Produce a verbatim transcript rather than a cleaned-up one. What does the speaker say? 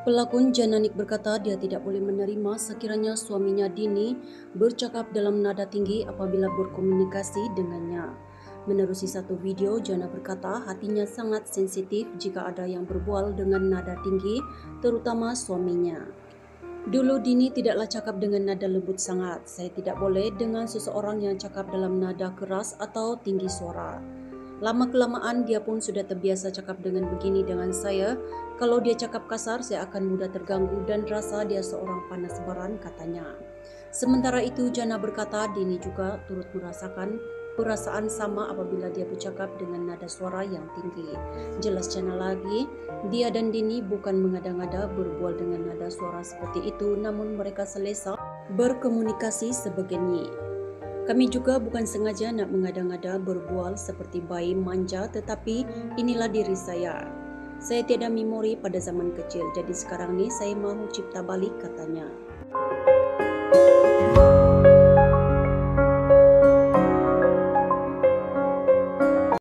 Pelakon Jananik berkata dia tidak boleh menerima sekiranya suaminya Dini bercakap dalam nada tinggi apabila berkomunikasi dengannya. Menerusi satu video, Jana berkata hatinya sangat sensitif jika ada yang berbual dengan nada tinggi, terutama suaminya. Dulu Dini tidaklah cakap dengan nada lembut sangat. Saya tidak boleh dengan seseorang yang cakap dalam nada keras atau tinggi suara. Lama-kelamaan dia pun sudah terbiasa cakap dengan begini dengan saya. Kalau dia cakap kasar, saya akan mudah terganggu dan rasa dia seorang panas baran, katanya. Sementara itu, Jana berkata Dini juga turut merasakan perasaan sama apabila dia bercakap dengan nada suara yang tinggi. Jelas Jana lagi, dia dan Dini bukan mengada-ngada berbual dengan nada suara seperti itu, namun mereka selesa berkomunikasi sebegini. Kami juga bukan sengaja nak mengada-ngada berbual seperti bayi manja, tetapi inilah diri saya. Saya tiada memori pada zaman kecil, jadi sekarang ni saya mahu cipta balik, katanya.